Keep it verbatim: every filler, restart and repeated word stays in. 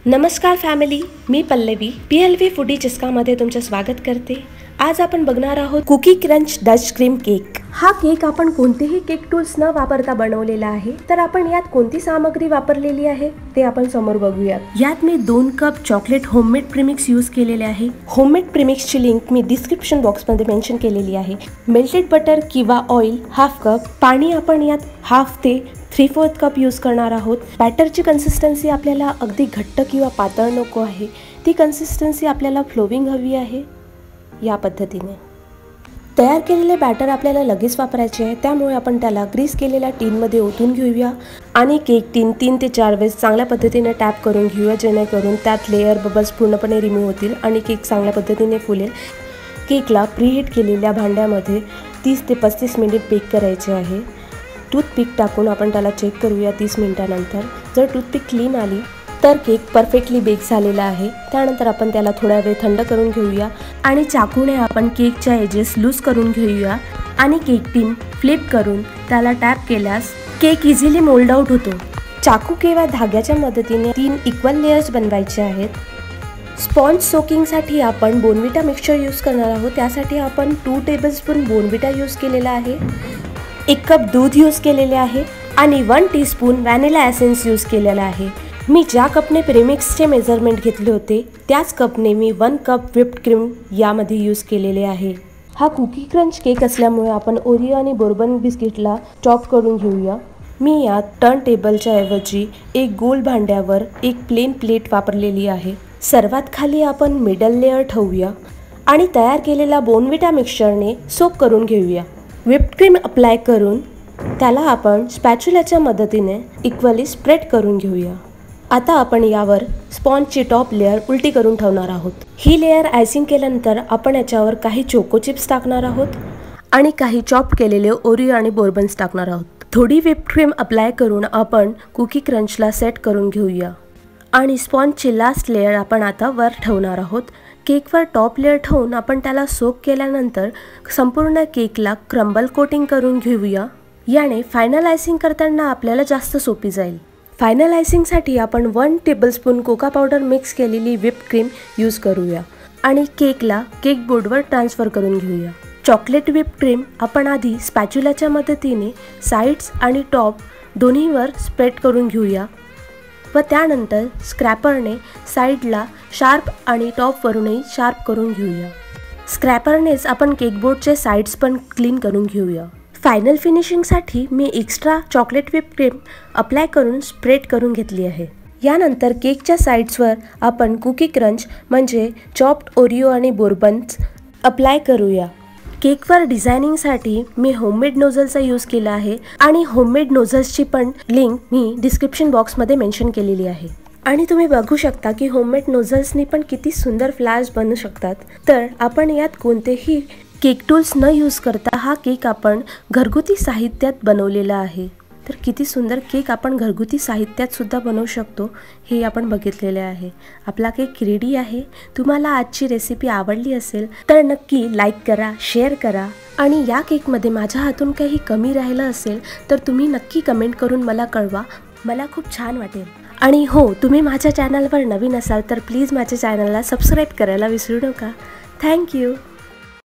नमस्कार फॅमिली, मी Pallavi P L V foodie चिस्कामध्ये तुमचं स्वागत करते। आज आपण बघणार आहोत cookie crunch Dutch cream cake. हा केक आपण कोणतेही केक टूल्स न वापरता बनवलेला आहे। तर आपण यात कोणती सामग्री वापरलेली आहे ते आपण समोर बघूया। यात मी दोन cup chocolate homemade premix use केलेले आहे। होममेड प्रीमिक्सची लिंक मी डिस्क्रिप्शन बॉक्समध्ये मेन्शन केलेली आहे। मेल्टेड बटर किंवा ऑइल हाफ कप, पाणी आपण यात हाफ ते थ्री फोर्थ कप यूज करणार आहोत। बॅटरची कन्सिस्टन्सी आपल्याला अगदी घट्ट किंवा पातळ नको आहे, ती कन्सिस्टन्सी आपल्याला फ्लोविंग हवी आहे। या पद्धतीने तयार केलेले बॅटर आपल्याला लगेच वापरायचे आहे, त्यामुळे आपण त्याला ग्रीस केलेल्या टीनमध्ये ओतून घेऊया आणि केक टीन तीन ते चार वेळेस चांगल्या पद्धतीने टॅप करून घेऊया, जेणेकरून त्यात लेअर बबल्स पूर्णपणे रिमूव्ह होतील आणि केक चांगल्या पद्धतीने फुलेल। केकला प्रीहीट केलेल्या भांड्यामध्ये तीस ते पस्तीस मिनिट बेक करायचे आहे। टूथपिक टाकून आपण त्याला चेक करूया तीस मिनिटानंतर। जर टूथपिक क्लीन आली तर केक परफेक्टली बेक झालेला आहे। त्यानंतर आपण त्याला थोडा वेळ थंड करून घेऊया आणि चाकूने आपण केकच्या एजेस लूज करून घेऊया आणि केक टीन फ्लिप करून त्याला टॅप केल्यास केक इझिली मोल्ड आउट होतो। चाकू किंवा धाग्याच्या मदतीने तीन इक्वल लेयर्स बनवायचे आहेत। स्पॉन्ज सोकिंगसाठी आपण बोर्नव्हिटा मिक्सचर यूज करणार आहोत। त्यासाठी आपण टू टेबलस्पून बोर्नव्हिटा यूज केलेला आहे, एक कप दूध यूज केलेले आहे आणि one teaspoon vanilla essence use केलेला आहे। मी ज्या कपने प्रीमिक्सचे मेजरमेंट घेतले होते त्याच कपने मी वन कप व्हिप्ड क्रीम यामध्ये यूज केलेले आहे। हा कुकी क्रंच केक असल्यामुळे आपण ओरिओ आणि बोर्बन बिस्किटला चॉप करून घेऊया। मी यात टर्न टेबलच्या ऐवजी एक गोल भांड्यावर एक प्लेन प्लेट वापरलेली आहे। सर्वात खाली आपण मिडल लेअर ठेवूया आणि तयार केलेला बोर्नव्हिटा मिक्सचरने सोक करून घेऊया। व्हिप्ड क्रीम अप्लाय करून त्याला आपण स्पॅच्युलाच्या मदतीने इक्वली स्प्रेड करून घेऊया। आता आपण यावर स्पॉन्जची टॉप लेअर उलटी करून ठेवणार आहोत। ही लेअर आयसिंग केल्यानंतर आपण याच्यावर काही चोको चिप्स टाकणार आहोत आणि काही चॉप केलेले ओरिओ आणि बोर्बन्स टाकणार आहोत। थोडी व्हिप्ड क्रीम अप्लाय करून आपण कुकी क्रंचला सेट करून घेऊया आणि स्पॉन्जची लास्ट लेअर आपण आता वर ठेवणार आहोत। केकवर टॉप लेअर ठेवून आपण त्याला सोक केल्यानंतर संपूर्ण केकला क्रम्बल कोटिंग करून घेऊया। याने फायनल आयसिंग करताना आपल्याला जास्त सोपी जाईल। फायनल आयसिंगसाठी आपण one tablespoon cocoa powder mix केलेली व्हिप्ड क्रीम यूज करूया आणि केकला केक बोर्डवर ट्रान्सफर करून घेऊया। चॉकलेट व्हिप्ड क्रीम आपण आधी स्पॅच्युलाच्या मदतीने साइड्स आणि टॉप दोन्हीवर स्प्रेड करून घेऊया व त्यानंतर स्क्रॅपरने साइडला शार्प आणि टॉपवरूनही शार्प करून घेऊया। स्क्रॅपरनेच आपण केकबोर्डचे साइड्स पण क्लीन करून घेऊया। फायनल फिनिशिंगसाठी मी extra chocolate whipped cream apply करून स्प्रेड करून घेतली आहे। यानंतर केकच्या साइड्सवर आपण कुकी क्रंच म्हणजे चॉप्ड ओरिओ आणि बोर्बन्स अप्लाय करूया। केकवर डिझायनिंगसाठी मी होममेड नोझलचा यूज केला आहे आणि होममेड नोझल्सची पण लिंक मी डिस्क्रिप्शन बॉक्समध्ये मेन्शन केलेली आहे। आणि तुम्ही बघू शकता की होममेड नोझल्सनी पण किती सुंदर फ्लावर्स बनू शकतात। तर आपण यात कोणतेही केक टूल्स न यूज करता हा केक आपण घरगुती साहित्यात बनवलेला आहे। तर किती सुंदर केक आपण घरगुती साहित्यात सुद्धा बनवू शकतो हे आपण बघितलेले आहे। आपला केक रेडी आहे। तुम्हाला आजची रेसिपी आवडली असेल तर नक्की लाईक करा, शेअर करा आणि या केकमध्ये माझ्या हातून काही कमी राहिलं असेल तर तुम्ही नक्की कमेंट करून मला कळवा, मला खूप छान वाटेल। आणि हो, तुम्ही माझ्या चॅनलवर नवीन असाल तर प्लीज माझ्या चॅनलला सबस्क्राईब करायला विसरू नका। थँक्यू।